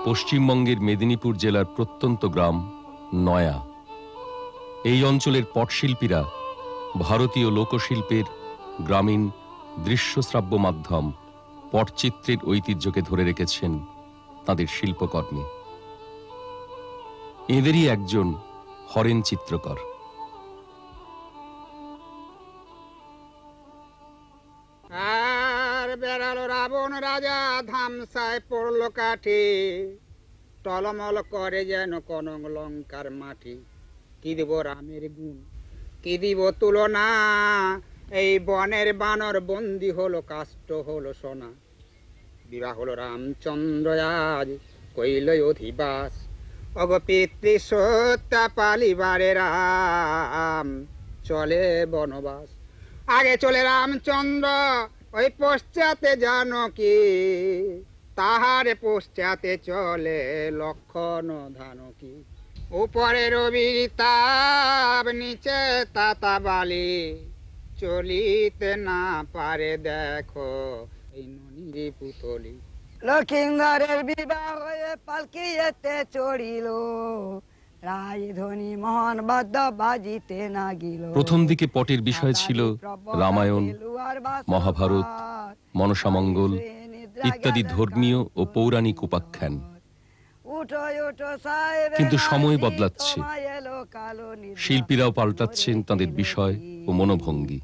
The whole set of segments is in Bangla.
পশ্চিমবঙ্গের মেদিনীপুর জেলার প্রত্যন্ত গ্রাম নয়া। এই অঞ্চলের পটশিল্পীরা ভারতীয় লোকশিল্পের গ্রামীণ দৃশ্যশ্রাব্য মাধ্যম পটচিত্রের ঐতিহ্যকে ধরে রেখেছেন তাদের শিল্পকর্মে। এদেরই একজন হরেন চিত্রকর। আর বেড়ালো রাবণ রাজা ধামসায় পড়লো কাঠি, টলমল করে যেন কনক লঙ্কার মাটি। কি দিব রামের গুণ, কি দিব তুলনা, এই বনের বানর বন্দি হলো, কাষ্ট হলো সোনা। বিবাহ হলো রামচন্দ্র আজ কইল অধিবাস, অগ পিতৃ সত্যা পালিবারে রাম চলে বনবাস। আগে চলে রামচন্দ্র ওই পশ্চাতে জানকী, তাহারে পশ্চাতে চলে লক্ষণ ধানকী। উপরে রবির তাপ নিচে তাতা বালি, চলিতে না পারে দেখো এই ননির পুতলি। লক্ষিন্দরের বিবাহ হয়ে পালকিয়েতে চড়িল, রাজধানী মোহন বাদ্য বাজিতে না গিল। প্রথম দিকে পটের বিষয় ছিল রামায়ণ, মহাভারত, মনসামঙ্গল ইত্যাদি ধর্মীয় ও পৌরাণিক উপাখ্যান। কিন্তু সময় বদলাচ্ছে, শিল্পীরাও পাল্টাচ্ছেন তাদের বিষয় ও মনোভঙ্গি।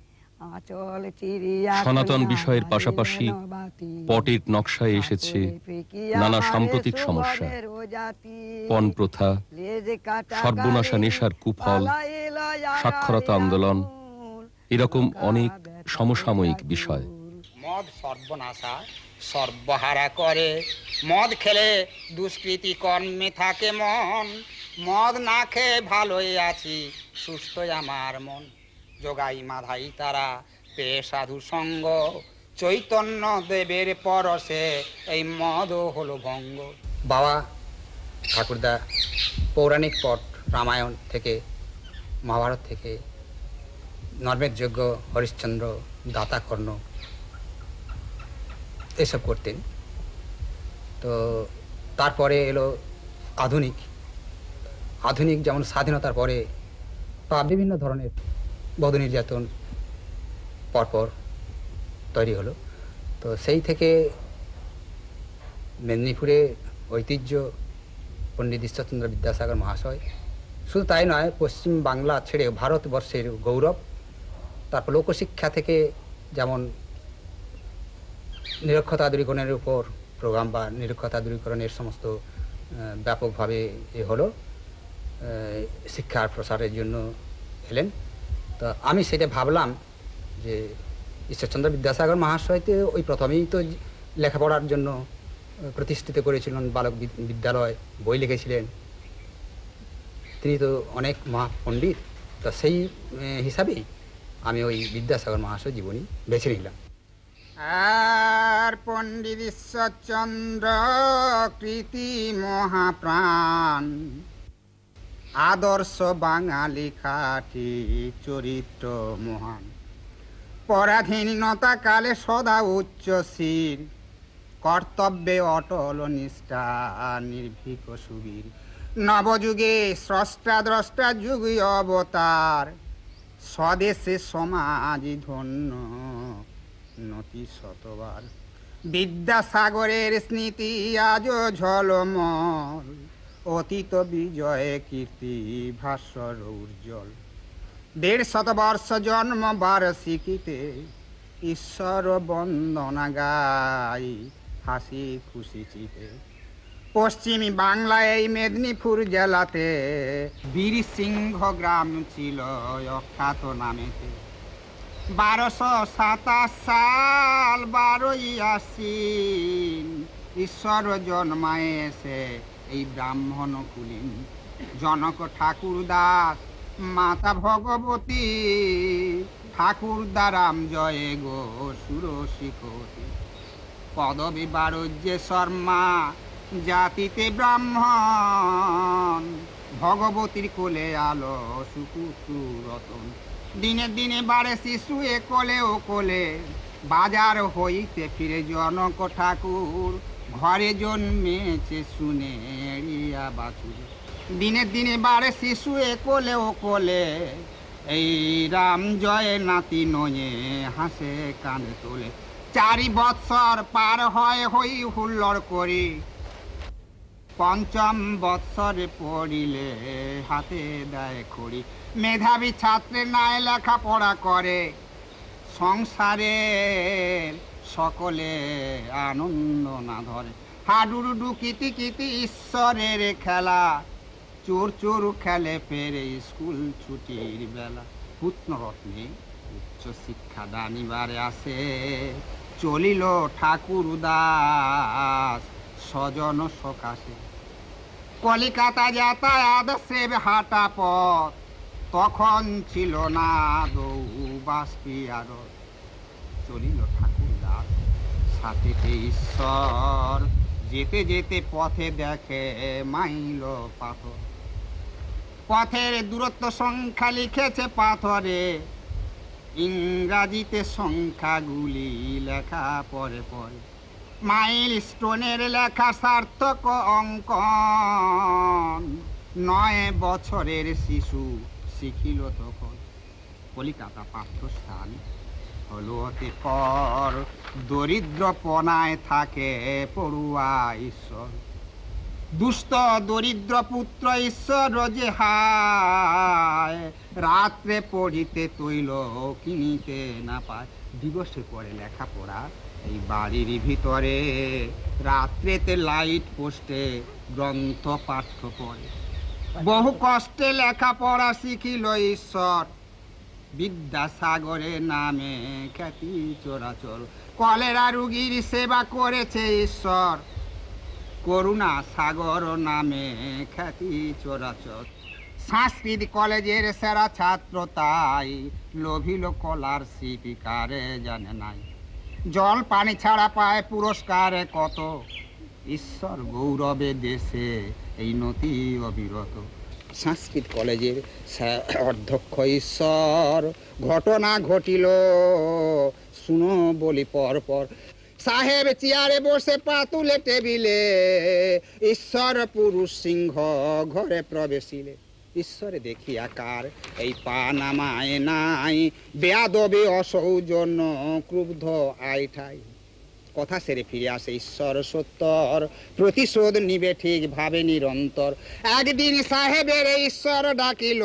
সনাতন বিষয়ের পাশাপাশি পটের নকশায় এসেছে নানা সাম্প্রতিক সমস্যা, পণ প্রথা, সর্বনাশা নেশার কুফল, সাক্ষরতা আন্দোলন, এরকম অনেক সমসাময়িক বিষয়। মদ সর্বনাশা সর্বহারা করে, মদ খেলে দুষ্কৃতি কর্মে থাকে মন। মদ না খেয়ে ভালোই আছি, সুস্থ আমার মন। যোগাই মাধাই তারা পেয়ে সাধু সঙ্গ, চৈতন্য দেবের পরশে এই মদ হলো ভঙ্গ। বাবা ঠাকুরদা পৌরাণিক পট রামায়ণ থেকে, মহাভারত থেকে, নর্মের যজ্ঞ, হরিশ্চন্দ্র, দাতাকর্ণ এসব করতেন। তো তারপরে এলো আধুনিক। আধুনিক যেমন স্বাধীনতার পরে বা বিভিন্ন ধরনের বধূ নির্যাতন পরপর তৈরি হলো। তো সেই থেকে মেদিনীপুরে ঐতিহ্য পণ্ডিত ঈশ্বরচন্দ্র বিদ্যাসাগর মহাশয়, শুধু তাই নয়, পশ্চিম বাংলা ছেড়ে ভারতবর্ষের গৌরব। তারপর লোকশিক্ষা থেকে যেমন নিরক্ষরতা দূরীকরণের উপর প্রোগ্রাম বা নিরক্ষরতা দূরীকরণের সমস্ত ব্যাপকভাবে হলো, শিক্ষার প্রসারের জন্য এলেন। তো আমি সেটা ভাবলাম যে ঈশ্বরচন্দ্র বিদ্যাসাগর মহাশয়তে ওই প্রথমেই তো লেখাপড়ার জন্য প্রতিষ্ঠিত করেছিলেন, বালক বিদ্যালয়, বই লিখেছিলেন, তিনি তো অনেক মহাপণ্ডিত। তো সেই হিসাবেই আমি ওই বিদ্যাসাগর মহাশয় জীবনী বেছে নিলাম। আর পণ্ডিত ঈশ্বরচন্দ্র কৃতি মহাপ্রাণ, আদর্শ বাঙালি খাঁটি, চরিত্র মহান। পরাধীনতা কালে সদা উচ্চ শির, কর্তব্যে অটল নিষ্ঠা, নির্ভীক সুবীর। নবযুগে স্রষ্টা দ্রষ্টা যুগী অবতার, স্বদেশে সমাজ ধন্য নতি শতবার। বিদ্যাসাগরের স্মৃতি আজও ঝলমল, অতীত বিজয়ে কীর্তি ভাস্বর উজ্জ্বল। ১৫০ বর্ষ জন্ম বার্ষিকীতে ঈশ্বর বন্দনা গাই, হাসি খুশি চিতে। পশ্চিমী বাংলায় এই মেদিনীপুর জেলাতে বীরসিংহ গ্রাম ছিল অখ্যাত নামেতে। ১২২৭ সাল ১২ই আশ্বিন, ঈশ্বর জন্মায় এসে এই ব্রাহ্মণ কুলীন। জনক ঠাকুর দাস, মাতা ভগবতী, ঠাকুরদা রাম জয়ে গো সুরশিখতী। পদবী বারুজ্যে শর্মা, জাতিতে ব্রাহ্মণ, ভগবতীর কোলে আলো সুকুতু রতন। দিনে দিনে বাড়ে শিশু কোলে ও কোলে, বাজার হইতে ফিরে জনক ঠাকুর ঘরে জন্মেছে সুনেরিয়া বাছুর, দিনে দিনে বাড়ে শিশু কোলে ও কোলে, এই রাম জয় নাতি নয়ে হাসে কানে তোলে। 4 বৎসর পার হয় হই হুল্লোড় করি, 5ম বৎসরে পড়িলে হাতে দেয় খড়ি। মেধাবী ছাত্রে নাই লেখাপড়া করে, সংসারের সকলে আনন্দ না ধরে। হাডুডু কিতি কিতি ঈশ্বরের খেলা, চোর চোর খেলে ফেরে স্কুল ছুটির বেলা। পুত্নরত্নে উচ্চ শিক্ষা দানিবারে আসে, চলিল ঠাকুর দাস স্বজন সকাশে। কলিকাতা যাতায়াত সেব হাঁটা পথ, তখন ছিল না দৌ বাষ্পিয়ার। চলিল ঠাকুর দাস সাথেতে ঈশ্বর, যেতে যেতে পথে দেখে মাইল পাথর। পথের দূরত্ব সংখ্যা লিখেছে পাথরে, ইংরাজিতে সংখ্যাগুলি লেখা পরে পরে। মাইল স্টোনের লেখা সার্থক অঙ্কন, 9 বছরের শিশু শিখিল তখন। কলিকাতা পাঠ্যস্থান হলো অতি পর, দরিদ্রপনায় থাকে পড়ুয়া ঈশ্বর। দুষ্ট দরিদ্র পুত্র ঈশ্বর যে হায়, রাত্রে পড়িতে তৈল কিনিতে না পায়। দিবসে পড়ে লেখাপড়া এই বাড়ির ভিতরে, রাত্রেতে লাইট পোস্টে গ্রন্থ পাঠ্য পড়ে। বহু কষ্টে লেখাপড়া শিখিল ঈশ্বর, বিদ্যাসাগরের নামে খ্যাতি চরাচর। কলেরা রুগীর সেবা করেছে ঈশ্বর, করুণা সাগর নামে খ্যাতি চরাচর। সংস্কৃত কলেজের সেরা ছাত্র তাই, লোভিল স্কলারশিপ কারে জানে নাই। জল পানি ছাড়া পায় পুরস্কার কত, ঈশ্বর গৌরবে দেশে এই নতি অবিরত। সংস্কৃত কলেজের অধ্যক্ষ ঈশ্বর, ঘটনা ঘটিল শুনো বলি পর পর। সাহেব চেয়ারে বসে পা তুলে টেবিলে, ঈশ্বর পুরুষ সিংহ ঘরে প্রবেশিলে। ঈশ্বরে দেখিয়া কার এই পা নামায় নাই, বেয়াদবে অসৌজন্য ক্রুব্ধ আইঠাই। কথা সেরে ফিরে আসে ঈশ্বর সত্তর, প্রতিশোধ নিবে ঠিক ভাবে নিরন্তর। একদিন সাহেবের ঈশ্বর ডাকিল,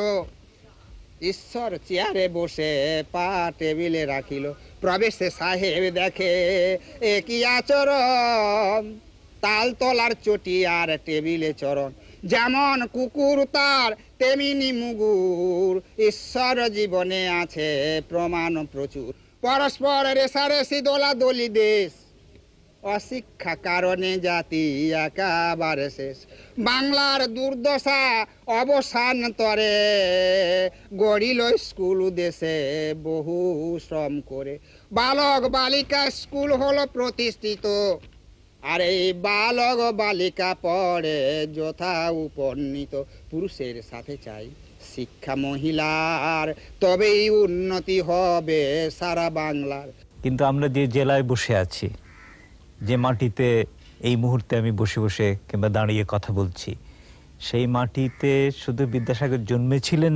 ঈশ্বর চেয়ারে বসে পা টেবিলে রাখিল। প্রবেশে সাহেব দেখে একই আচরণ, তাল তলার চটি আর টেবিলে চরণ। যেমন কুকুর তার তেমনি মুগুর, ঈশ্বর জীবনে আছে প্রমাণ প্রচুর। পরস্পর রেশারেশি দোলাদলি দেশ, অশিক্ষা কারণে জাতি একেবারে শেষ। বাংলার দুর্দশা অবসান তরে, গড়িল স্কুল দেশে বহু শ্রম করে। বালক বালিকা স্কুল হলো প্রতিষ্ঠিত, আর এই বালক বালিকা পড়ে যথা উপনীত। পুরুষের সাথে চাই শিক্ষা মহিলার, তবেই উন্নতি হবে সারা বাংলার। কিন্তু আমরা যে জেলায় বসে আছি, যে মাটিতে এই মুহূর্তে আমি বসে বসে কিংবা দাঁড়িয়ে কথা বলছি, সেই মাটিতে শুধু বিদ্যাসাগর জন্মেছিলেন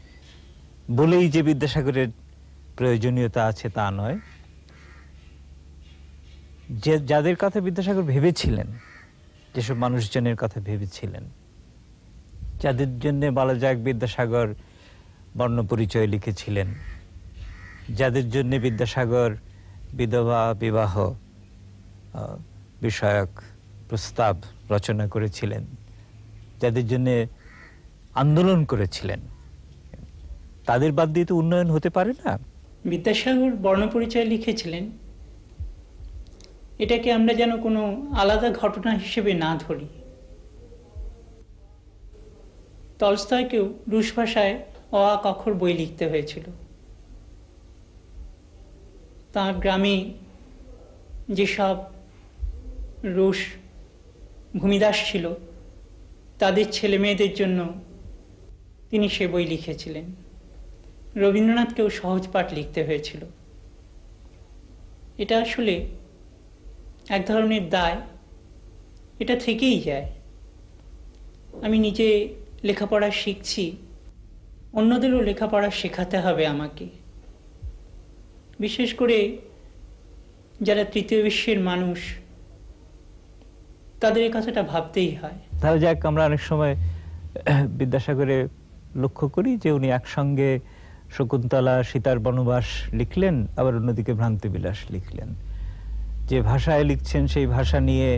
বলেই যে বিদ্যাসাগরের প্রয়োজনীয়তা আছে তা নয়। যে যাদের কথা বিদ্যাসাগর ভেবেছিলেন, যেসব মানুষজনের কথা ভেবেছিলেন, যাদের জন্য বলা যাক বিদ্যাসাগর বর্ণপরিচয় লিখেছিলেন, যাদের জন্য বিদ্যাসাগর বিধবা বিবাহ বিষয়ক প্রস্তাব রচনা করেছিলেন, যাদের জন্য আন্দোলন করেছিলেন, তাদের বাদ দিয়ে তো উন্নয়ন হতে পারে না। বিদ্যাসাগর বর্ণপরিচয় লিখেছিলেন, এটাকে আমরা যেন কোনো আলাদা ঘটনা হিসেবে না ধরি। তলস্তয়কেও রুশ ভাষায় অ আ ক খ বই লিখতে হয়েছিল। তার গ্রামে যেসব রুশ ভূমিদাস ছিল, তাদের ছেলে মেয়েদের জন্য তিনি সে বই লিখেছিলেন। রবীন্দ্রনাথকেও সহজ পাঠ লিখতে হয়েছিল। এটা আসলে এক ধরনের দায় এটা থেকেই যায়। আমি নিজে লেখাপড়া শিখছি, অন্যদেরও লেখাপড়া শেখাতে হবে আমাকে। বিশেষ করে যারা তৃতীয় বিশ্বের মানুষ, তাদের এই কথাটা ভাবতেই হয়। তাহলে যাক, আমরা অনেক সময় বিদ্যাসাগরে লক্ষ্য করি যে উনি একসঙ্গে শকুন্তলা, সীতার বনবাস লিখলেন, আবার অন্যদিকে ভ্রান্তিবিলাস লিখলেন। যে ভাষায় লিখছেন সেই ভাষা নিয়ে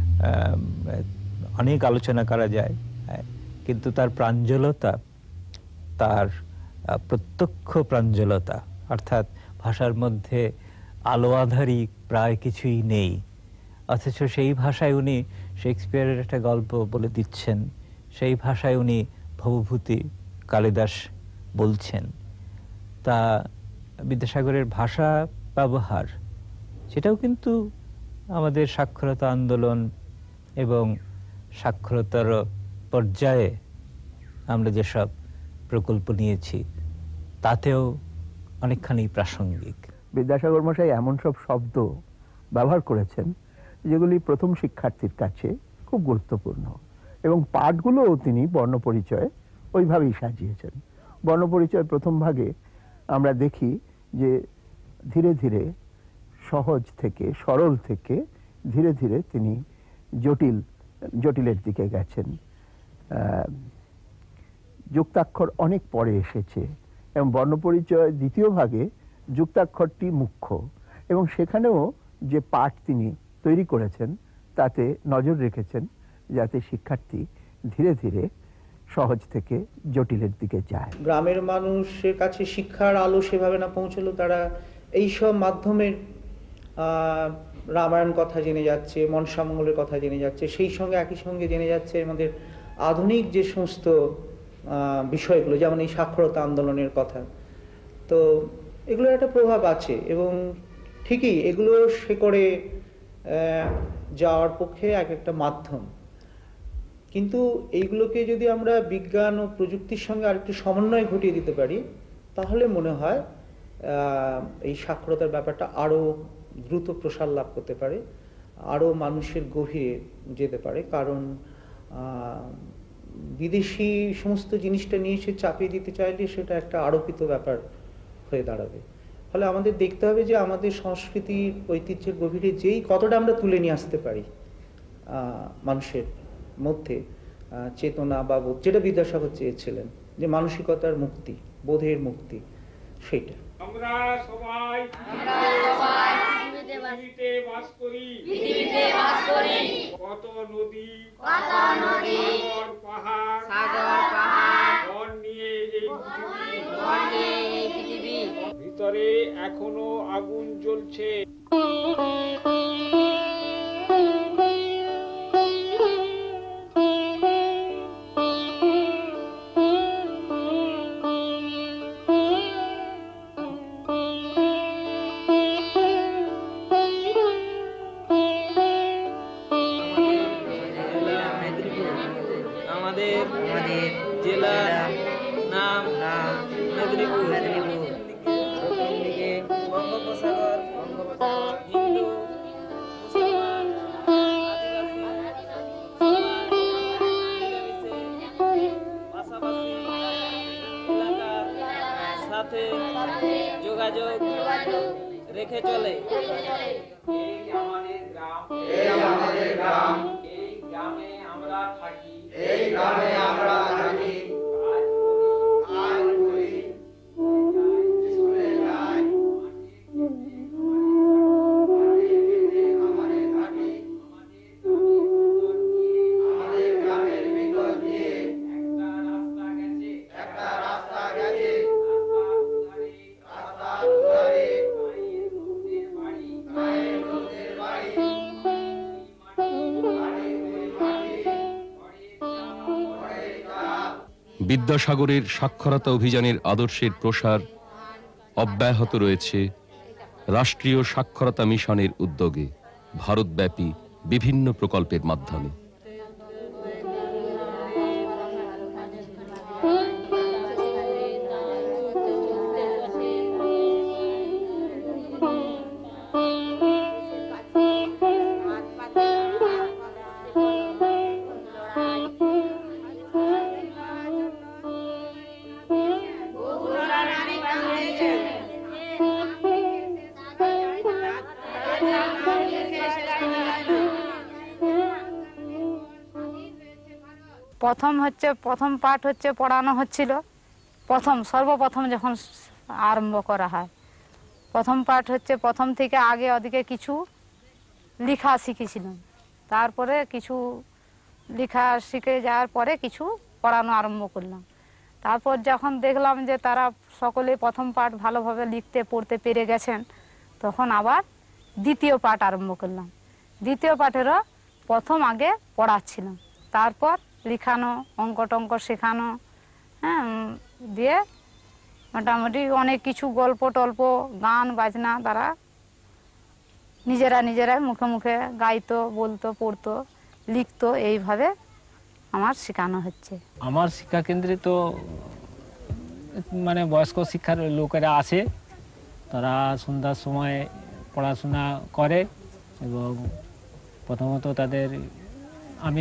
অনেক আলোচনা করা যায়, কিন্তু তার প্রাঞ্জলতা, তার প্রত্যক্ষ প্রাঞ্জলতা, অর্থাৎ ভাষার মধ্যে আলো আধারি প্রায় কিছুই নেই, অথচ সেই ভাষায় উনি শেক্সপিয়ারের একটা গল্প বলে দিচ্ছেন, সেই ভাষায় উনি ভবভূতি কালিদাস বলছেন। তা বিদ্যাসাগরের ভাষা ব্যবহার, সেটাও কিন্তু আমাদের সাক্ষরতা আন্দোলন এবং সাক্ষরতার পর্যায়ে আমরা যেসব প্রকল্প নিয়েছি তাতেও অনেকখানি প্রাসঙ্গিক। বিদ্যাসাগর মশাই এমন সব শব্দ ব্যবহার করেছেন যেগুলি প্রথম শিক্ষার্থীর কাছে খুব গুরুত্বপূর্ণ, এবং পাঠগুলোও তিনি বর্ণপরিচয় ওইভাবেই সাজিয়েছেন। বর্ণপরিচয় প্রথম ভাগে আমরা দেখি যে ধীরে ধীরে সহজ থেকে, সরল থেকে ধীরে ধীরে তিনি জটিলের দিকে গেছেন। যুক্তাক্ষর অনেক পরে এসেছে, এবং বর্ণপরিচয় দ্বিতীয় ভাগে যুক্তাক্ষরটি মুখ্য, এবং সেখানেও যে পাঠ তিনি তৈরি করেছেন তাতে নজর রেখেছেন যাতে শিক্ষার্থী ধীরে ধীরে সহজ থেকে জটিলের দিকে যায়। গ্রামের মানুষের কাছে শিক্ষার আলো সেভাবে না পৌঁছলো, তারা এইসব মাধ্যমের রামায়ণ কথা জেনে যাচ্ছে, মনসামঙ্গলের কথা জেনে যাচ্ছে, সেই সঙ্গে একই সঙ্গে জেনে যাচ্ছে আমাদের আধুনিক যে সমস্ত বিষয়গুলো, যেমন এই সাক্ষরতা আন্দোলনের কথা। তো এগুলোর একটা প্রভাব আছে, এবং ঠিকই এগুলো শেকড়ে যাওয়ার পক্ষে এক একটা মাধ্যম। কিন্তু এইগুলোকে যদি আমরা বিজ্ঞান ও প্রযুক্তির সঙ্গে আরেকটু সমন্বয় ঘটিয়ে দিতে পারি, তাহলে মনে হয় এই সাক্ষরতার ব্যাপারটা আরও দ্রুত প্রসার লাভ করতে পারে, আরও মানুষের গভীরে যেতে পারে। কারণ বিদেশি সমস্ত জিনিসটা নিয়ে সে চাপিয়ে দিতে চাইলে সেটা একটা আরোপিত ব্যাপার হয়ে দাঁড়াবে। ফলে আমাদের দেখতে হবে যে আমাদের সংস্কৃতির ঐতিহ্যের গভীরে যেই কতটা আমরা তুলে নিয়ে আসতে পারি মানুষের মধ্যে চেতনা বা বোধ, যেটা বিদ্যাসাগর চেয়েছিলেন, যে মানসিকতার মুক্তি, বোধের মুক্তি, সেইটা। আমরা সবাই পৃথিবীতে বাস করি, কত নদী, সাগর পাহাড়, বন নিয়ে এই পৃথিবী, ভিতরে এখনো আগুন জ্বলছে। যোগাযোগ রেখে চলে। এই আমাদের গ্রাম, এই গ্রামে আমরা থাকি, বিদ্যাসাগরের সাক্ষরতা অভিযানের আদর্শের প্রসার অব্যাহত রয়েছে রাষ্ট্রীয় সাক্ষরতা মিশনের উদ্যোগে ভারতব্যাপী বিভিন্ন প্রকল্পের মাধ্যমে। প্রথম পাঠ হচ্ছে পড়ানো হচ্ছিল, সর্বপ্রথম যখন আরম্ভ করা হয়। প্রথম পাঠ হচ্ছে প্রথম থেকে আগে ওদিকে কিছু লেখা শিখেছিলাম, তারপরে কিছু লেখা শিখে যাওয়ার পরে কিছু পড়ানো আরম্ভ করলাম। তারপর যখন দেখলাম যে তারা সকলে প্রথম পাঠ ভালোভাবে লিখতে পড়তে পেরে গেছেন, তখন আবার দ্বিতীয় পাঠ আরম্ভ করলাম। দ্বিতীয় পাঠেরও প্রথম আগে পড়াচ্ছিলাম, তারপর লেখানো, অঙ্ক টঙ্ক শেখানো, হ্যাঁ, দিয়ে মোটামুটি অনেক কিছু গল্প টল্প, গান বাজনা তারা নিজেরাই মুখে মুখে গাইতো, বলতো, পড়তো, লিখতো। এইভাবে আমার শেখানো হচ্ছে। আমার শিক্ষা কেন্দ্রে তো মানে বয়স্ক শিক্ষার লোকেরা আছে, তারা সন্ধ্যার সময় পড়াশোনা করে এবং প্রথমত তাদের আমি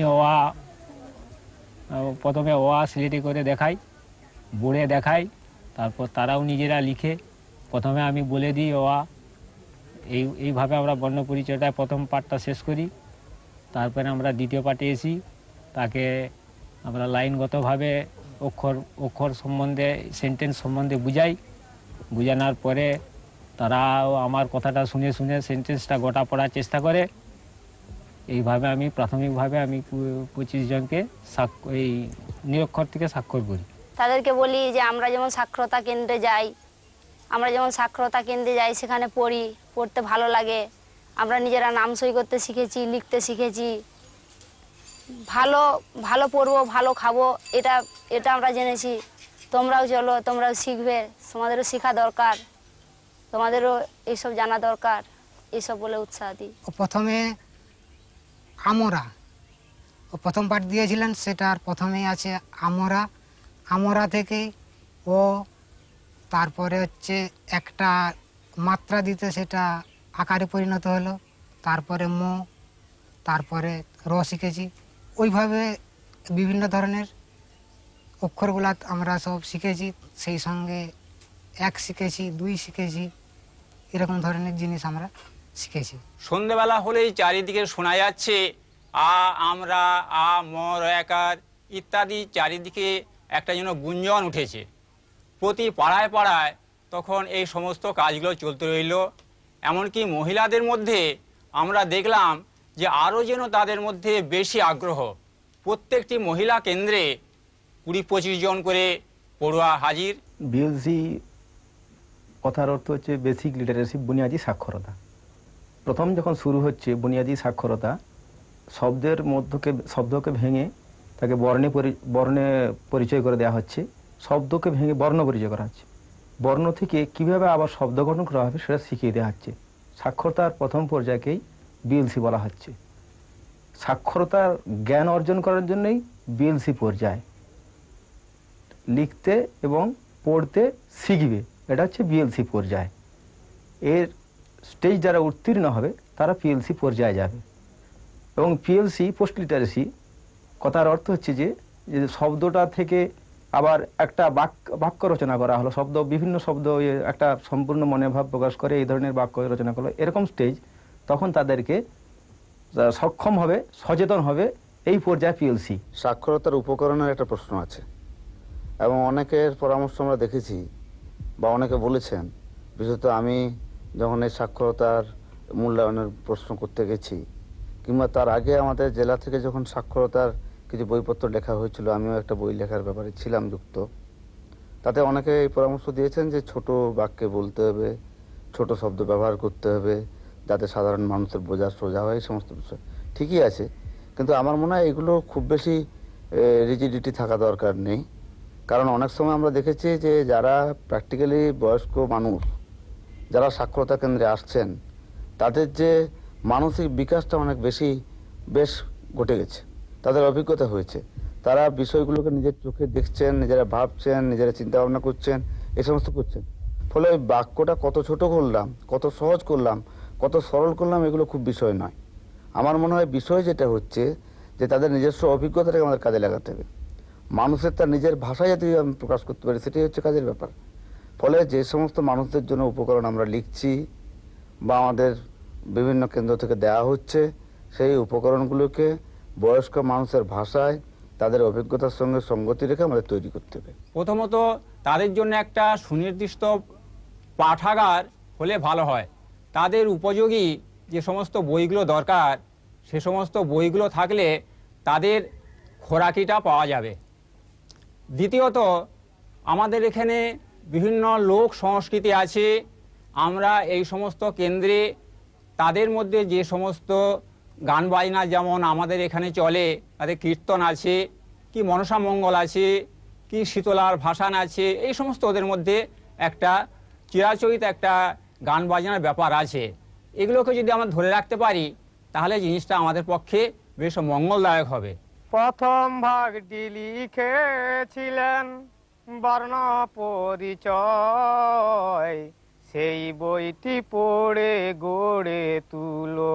প্রথমে সিলেটি করে দেখাই, বোর্ডে দেখাই, তারপর তারাও নিজেরা লিখে। প্রথমে আমি বলে দিই এইভাবে আমরা বর্ণ পরিচয়টা প্রথম পাঠটা শেষ করি। তারপরে আমরা দ্বিতীয় পাঠে এসি, তাকে আমরা লাইনগতভাবে অক্ষর সম্বন্ধে, সেন্টেন্স সম্বন্ধে বুঝানোর পরে তারাও আমার কথাটা শুনে সেন্টেন্সটা গোটা পড়ার চেষ্টা করে। এইভাবে আমি প্রাথমিকভাবে 25 জনকে এই নিরক্ষর থেকে স্বাক্ষর করি। তাদেরকে বলি যে আমরা যেমন সাক্ষরতা কেন্দ্রে যাই, সেখানে পড়তে ভালো লাগে। আমরা নিজেরা নাম সই করতে শিখেছি, লিখতে শিখেছি। ভালো পড়বো, ভালো খাবো, এটা আমরা জেনেছি। তোমরাও চলো, তোমরাও শিখবে, তোমাদেরও শেখা দরকার, তোমাদেরও এইসব জানা দরকার, এইসব বলে উৎসাহ দিই। প্রথমে প্রথম পাঠ দিয়েছিলেন, সেটার প্রথমেই আছে আমরা থেকে ও, তারপরে হচ্ছে একটা মাত্রা দিতে, সেটা আকারে পরিণত হলো, তারপরে তারপরে শিখেছি। ওইভাবে বিভিন্ন ধরনের অক্ষরগুলা আমরা সব শিখেছি। সেই সঙ্গে 1 শিখেছি, 2 শিখেছি, এরকম ধরনের জিনিস আমরা শিখেছি। সন্ধ্যেবেলা হলেই চারিদিকে শোনা যাচ্ছে আমরা, মর, একার ইত্যাদি, চারিদিকে একটা যেন গুঞ্জন উঠেছে। প্রতি পাড়ায় পাড়ায় তখন এই সমস্ত কাজগুলো চলতে রইল। এমনকি মহিলাদের মধ্যে আমরা দেখলাম যে আরও যেন তাদের মধ্যে বেশি আগ্রহ। প্রত্যেকটি মহিলা কেন্দ্রে 20-25 জন করে পড়ুয়া হাজির। বিএলসি কথার অর্থ হচ্ছে বেসিক লিটারেসি, বুনিয়াদী সাক্ষরতা। প্রথম যখন শুরু হচ্ছে বুনিয়াদী সাক্ষরতা, শব্দকে ভেঙে তাকে বর্ণে পরিচয় করে দেওয়া হচ্ছে, শব্দকে ভেঙে বর্ণ পরিচয় করা হচ্ছে, বর্ণ থেকে কিভাবে আবার শব্দ গঠন করা হবে সেটা শিখিয়ে দেওয়া হচ্ছে। সাক্ষরতার প্রথম পর্যায়কেই বিএলসি বলা হচ্ছে। সাক্ষরতার জ্ঞান অর্জন করার জন্যই বিএলসি পর্যায়। লিখতে এবং পড়তে শিখবে, এটা হচ্ছে বিএলসি পর্যায়। এর স্টেজ যারা উত্তীর্ণ হবে তারা পিএলসি পর্যায়ে যাবে। এবং পিএলসি পোস্ট লিটারেসি কথার অর্থ হচ্ছে যে শব্দটা থেকে আবার একটা বাক্য রচনা করা হলো, বিভিন্ন শব্দ একটা সম্পূর্ণ মনে ভাব প্রকাশ করে, এই ধরনের বাক্য রচনা করলো, এরকম স্টেজ। তখন তাদেরকে সক্ষম হবে, সচেতন হবে, এই পর্যায়ে পিএলসি। সাক্ষরতার উপকরণের একটা প্রশ্ন আছে এবং অনেকের পরামর্শ আমরা দেখেছি বা অনেকে বলেছেন, বিশেষত আমি যখন এই সাক্ষরতার মূল্যায়নের প্রশ্ন করতে গেছি কিংবা তার আগে আমাদের জেলা থেকে যখন সাক্ষরতার কিছু বইপত্র লেখা হয়েছিল, আমিও একটা বই লেখার ব্যাপারে ছিলাম যুক্ত। তাতে অনেকে এই পরামর্শ দিয়েছেন যে ছোট বাক্যে বলতে হবে, ছোট শব্দ ব্যবহার করতে হবে, যাতে সাধারণ মানুষের বোঝা সোজা হয়, এই সমস্ত বিষয় ঠিকই আছে। কিন্তু আমার মনে হয় এগুলো খুব বেশি রিজিডিটি থাকা দরকার নেই। কারণ অনেক সময় আমরা দেখেছি যে যারা প্র্যাকটিক্যালি বয়স্ক মানুষ, যারা সাক্ষরতা কেন্দ্রে আসছেন, তাদের যে মানসিক বিকাশটা অনেক বেশ ঘটে গেছে, তাদের অভিজ্ঞতা হয়েছে। তারা বিষয়গুলোকে নিজের চোখে দেখছেন, নিজেরা ভাবছেন, নিজেরা চিন্তা ভাবনা করছেন, এই সমস্ত করছেন। ফলে ওই বাক্যটা কত ছোট করলাম, কত সহজ করলাম, কত সরল করলাম, এগুলো খুব বিষয় নয়। আমার মনে হয় বিষয় যেটা হচ্ছে যে তাদের নিজস্ব অভিজ্ঞতাটাকে আমাদের কাজে লাগাতে হবে। মানুষের তার নিজের ভাষায় যদি আমি প্রকাশ করতে পারি, সেটাই হচ্ছে কাজের ব্যাপার। ফলে যে সমস্ত মানুষদের জন্য উপকরণ আমরা লিখছি বা আমাদের বিভিন্ন কেন্দ্র থেকে দেওয়া হচ্ছে, সেই উপকরণগুলোকে বয়স্ক মানুষের ভাষায় তাদের অভিজ্ঞতার সঙ্গে সঙ্গতি রেখে আমাদের তৈরি করতে হবে। প্রথমত তাদের জন্য একটা সুনির্দিষ্ট পাঠাগার হলে ভালো হয়। তাদের উপযোগী যে সমস্ত বইগুলো দরকার সে সমস্ত বইগুলো থাকলে তাদের খোরাকিটা পাওয়া যাবে। দ্বিতীয়ত আমাদের এখানে বিভিন্ন লোক সংস্কৃতি আছে। আমরা এই সমস্ত কেন্দ্রে তাদের মধ্যে যে সমস্ত গান বাজনা যেমন আমাদের এখানে চলে, তাদের কীর্তন আছে, কি মনসা মঙ্গল আছে, কি শীতলার ভাসান আছে, এই সমস্ত ওদের মধ্যে একটা চিরাচরিত একটা গান বাজনার ব্যাপার আছে। এগুলোকে যদি আমরা ধরে রাখতে পারি তাহলে জিনিসটা আমাদের পক্ষে বেশ মঙ্গলদায়ক হবে। প্রথম ভাগটি লিখেছিলেন বর্ণ পরিচয়, সেই বইটি পড়ে গড়ে তুলো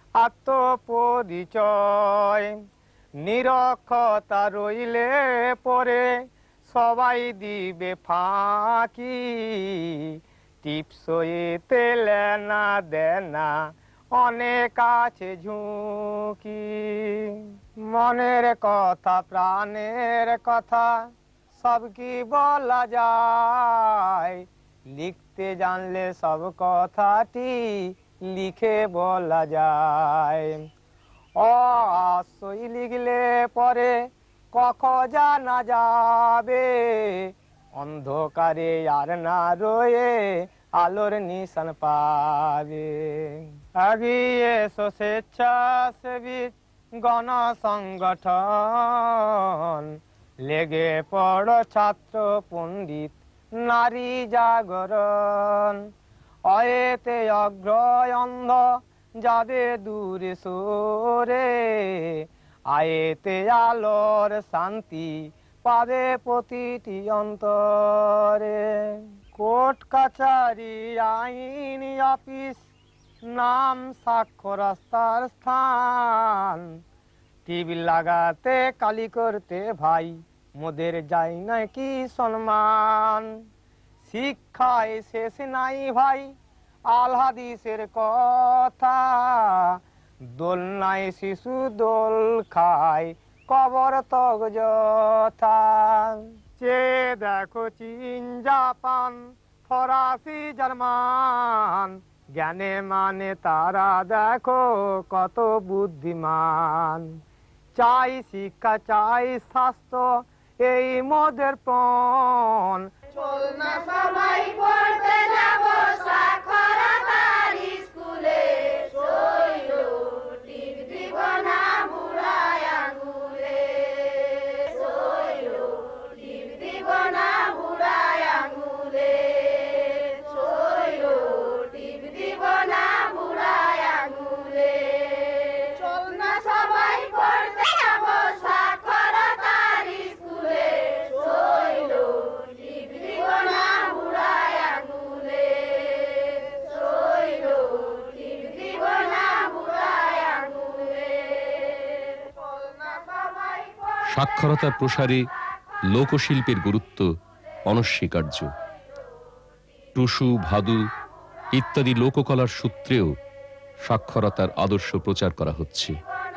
আত্মপরিচয়। নিরক্ষতা রইলে পরে সবাই দিবে ফাঁকি, টিপসইতে লেনা দেনা অনেক আছে ঝুঁকি। মনের কথা প্রাণের কথা সব কি বলা যায়, লিখতে জানলে সব কথাটি লিখে বলা যায়। অসই লিখলে পরে কখ জানা যাবে, অন্ধকারে আর না রয়ে আলোর নিশান পাবে। এগিয়ে এসো স্বেচ্ছাসেবী গণ সংগঠন, লেগে পড়ো ছাত্র পণ্ডিত নারী জাগরণ। অয়েতে অগ্রয় অন্ধ যাবে দূরে সরে, আয়েতে আলোর শান্তি পাবে প্রতিটি অন্তরে। কোর্ট কাছারি আইন অফিস নাম সাক্ষরতার স্থান, টিভি লাগাতে কালি করতে ভাই মোদের যাই নাকি সম্মান। শিক্ষায় শেষ নাই ভাই আল হাদিসের কথা, দোলনায় শিশু দোল খায় কবর তক যথা। চে দেখো চীন জাপান ফরাসি জার্মান, জ্ঞানে মানে তারা দেখো কত বুদ্ধিমান। চাই শিক্ষা চাই স্বাস্থ্য এই মোদের পণ, চল না সবাই পড়তে যাব সাক্ষরতার স্কুলে। শৈল টিপ দিব না বুড়ায় আঙুলে, শৈল টিপ দিব না বুড়ায় আঙুলে, শৈল টিপ দিব না বুড়ায় আঙুলে। চল না সবাই পড়তে যাব সাক্ষরতার স্কুলে, শৈল টিপ দিব না বুড়ায় আঙুলে, শৈল টিপ দিব না বুড়ায় আঙুলে। সাক্ষরতার প্রসারে লোকশিল্পের গুরুত্ব অনস্বীকার্য। টুসু, ভাদু ইত্যাদি লোককলার সূত্রেও সাক্ষরতার আদর্শ প্রচার করা হচ্ছে।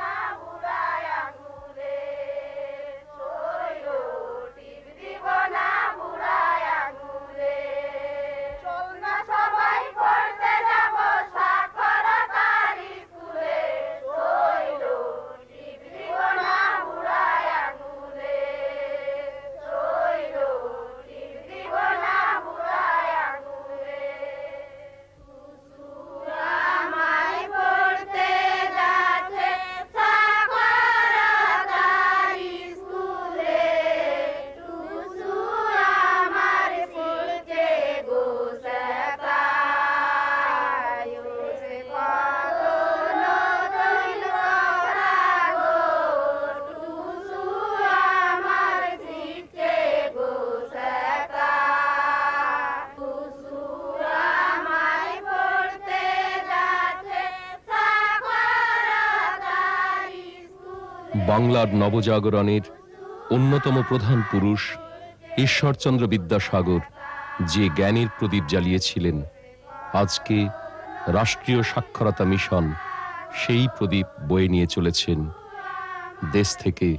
বাংলার নবজাগরণের অন্যতম প্রধান পুরুষ ঈশ্বরচন্দ্র বিদ্যাসাগর যে জ্ঞানের প্রদীপ জ্বালিয়েছিলেন, আজকে রাষ্ট্রীয় সাক্ষরতা মিশন সেই প্রদীপ বয়ে নিয়ে চলেছেন দেশ থেকে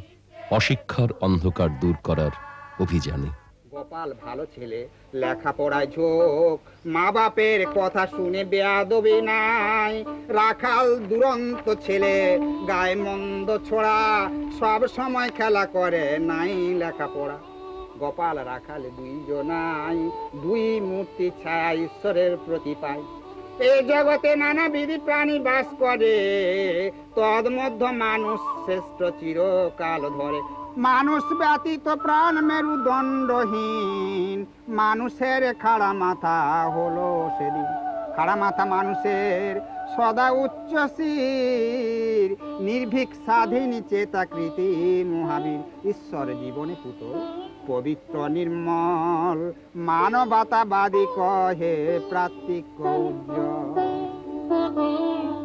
অশিক্ষার অন্ধকার দূর করার অভিযানে। গোপাল ভালো ছেলে, লেখাপড়ায় ঝোঁক, মা বাপের কথা শুনে বেয়াদবি নাই। রাখাল দুরন্ত ছেলে, গায়ে মন্দ ছোড়া, সব সময় খেলা করে, নাই লেখাপড়া। গোপাল রাখাল দুইজনাই, দুই মূর্তি ছায়া ঈশ্বরের প্রতিপায়। এই জগতে নানাবিধ প্রাণী বাস করে, তন্মধ্য মানুষ শ্রেষ্ঠ চিরকাল ধরে। মানুষ ব্যতীত প্রাণ মেরুদণ্ডহীন, মানুষের খাড়া মাথা হলো সেদিন। খাড়া মাথা মানুষের সদা উচ্চ শির, নির্ভীক স্বাধীন চেতাকৃতি মহাবীর। ঈশ্বর জীবনে পুতুল, পবিত্র নির্মল, মানবতাবাদী কহে প্রাত্যিক উজ্জ্বল।